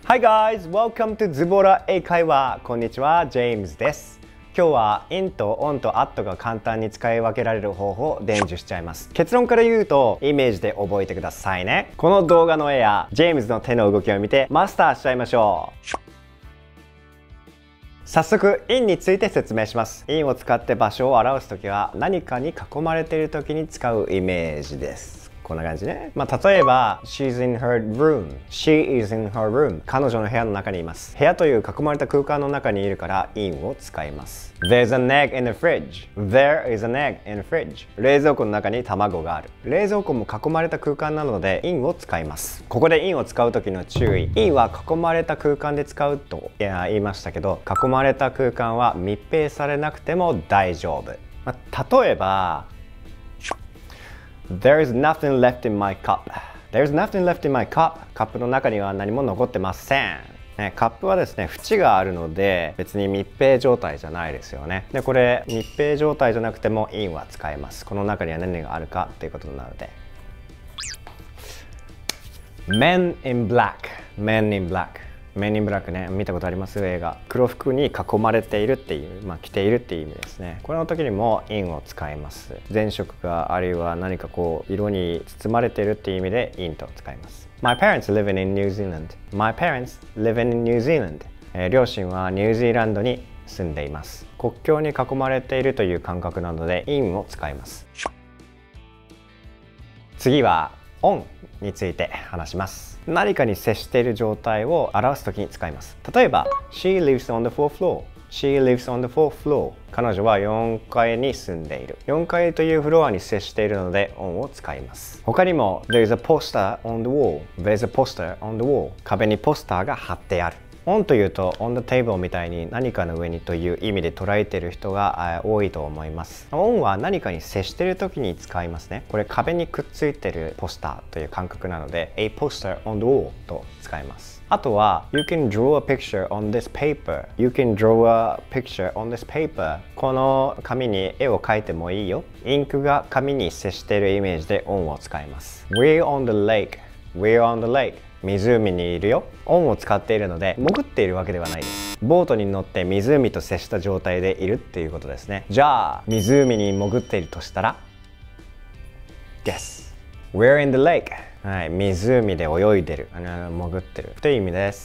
Hi guys! Welcome to ズボラ英会話。こんにちは、ジェームズです。今日は in と on と at が簡単に使い分けられる方法を伝授しちゃいます。結論から言うと、イメージで覚えてくださいね。この動画の絵やジェームズの手の動きを見てマスターしちゃいましょう。早速 in について説明します。in を使って場所を表すときは何かに囲まれているときに使うイメージです。こんな感じね。例えば She's in her room. She is in her room. 彼女の部屋の中にいます。部屋という囲まれた空間の中にいるから in を使います。There's an egg in the fridge. There is an egg in the fridge. 冷蔵庫の中に卵がある。冷蔵庫も囲まれた空間なので in を使います。ここで in を使う時の注意。in は囲まれた空間で使うと言いましたけど、囲まれた空間は密閉されなくても大丈夫。例えばThere is nothing left in my cup. There's nothing left in my cup. カップの中には何も残ってません。カップはですね、縁があるので別に密閉状態じゃないですよね。で、これ密閉状態じゃなくても in は使えます。この中には何があるかっていうことなので。Men in Black. Men in Black.Men in Black ね、見たことあります映画。黒服に囲まれているっていう、着ているっていう意味ですね。これの時にも in を使います。前色があるいは何か色に包まれているっていう意味で in と使います。My parents live in New Zealand. My parents live in New Zealand. 両親はニュージーランドに住んでいます。国境に囲まれているという感覚なので in を使います。次はon について話します。何かに接している状態を表すときに使います。例えば She lives on the fourth floor. She lives on the fourth floor. 彼女は4階に住んでいる。4階というフロアに接しているので on を使います。他にも There's a poster on the wall. There's a poster on the wall. 壁にポスターが貼ってある。on というと on the table みたいに何かの上にという意味で捉えている人が多いと思います。on は何かに接している時に使いますね。これ壁にくっついているポスターという感覚なので a poster on the wall と使います。あとは You can draw a picture on this paper. You can draw a picture on this paper. この紙に絵を描いてもいいよ。インクが紙に接しているイメージで on を使います。We're on the lake. We're on the lake.湖にいるよ。on を使っているので潜っているわけではないです。ボートに乗って湖と接した状態でいるっていうことですね。じゃあ湖に潜っているとしたら Guess We're in the lake、はい、湖で泳いでる、潜ってるという意味です。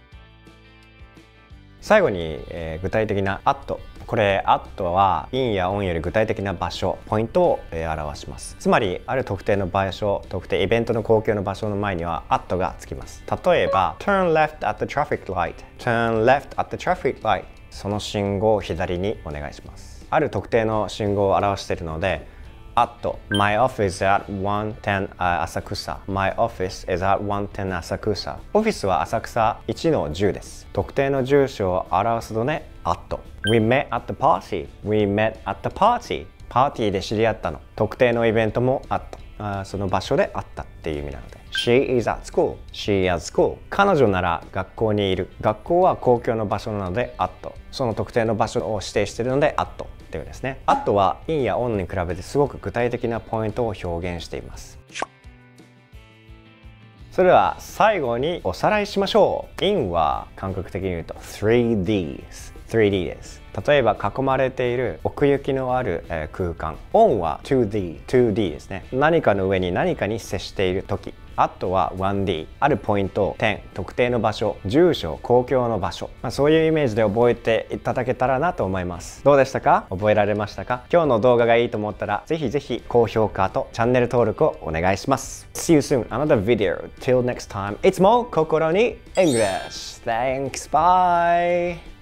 最後に、具体的な at。これ at は in や on より具体的な場所、ポイントを、表します。つまりある特定の場所、特定イベントの公共の場所の前には at がつきます。例えば Turn left at the traffic light. Turn left at the traffic light. その信号を左にお願いします。ある特定の信号を表しているのでat My office is at 110 浅草 My office is at 110 浅草。オフィスは浅草1の10です。特定の住所を表すので at We met at the party. We met at the party. パーティーで知り合ったの。特定のイベントもあった。その場所であったっていう意味なので She is at school. She is at school. 彼女なら学校にいる。学校は公共の場所なので at。その特定の場所を指定しているので at。っていうですね。at は in や on に比べてすごく具体的なポイントを表現しています。それでは最後におさらいしましょう。in は感覚的に言うと 3D です。例えば囲まれている奥行きのある、空間。on は 2D ですね。何かの上に何かに接している時。at は 1D あるポイント、点、特定の場所、住所、公共の場所、そういうイメージで覚えていただけたらなと思います。どうでしたか？覚えられましたか？今日の動画がいいと思ったらぜひぜひ高評価とチャンネル登録をお願いします。See you soon another video. Till next time. いつも心に English. Thanks. Bye.